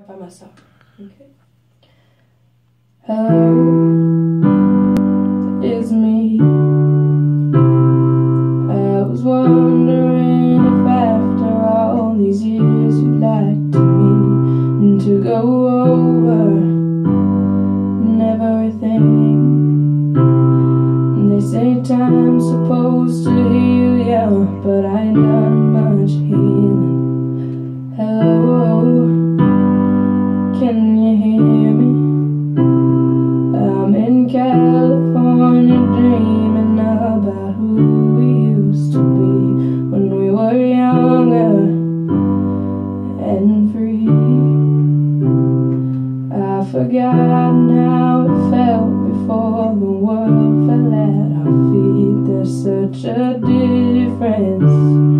by myself. Okay. Hello, it's me. I was wondering if after all these years you'd like to go over and everything. They say time's supposed to heal ya, but I ain't done much healing. Hello, can you hear me? I'm in California dreaming about who we used to be when we were younger and free. I've forgotten how it felt before the world fell at our feet. There's such a difference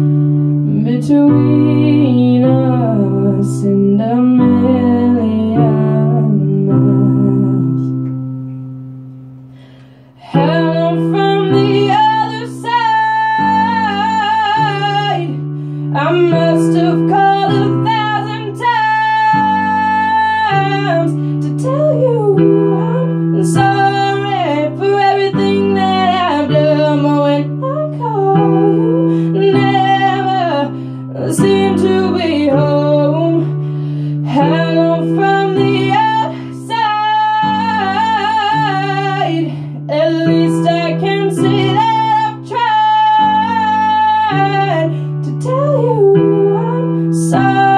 between us and a million miles. Hello from the other side. I must have called 1,000 times to tell you I'm sorry for everything that I've done. But when I call, you never seem to be home. Hello from the outside. At least I can say that I've tried to tell you I'm sorry.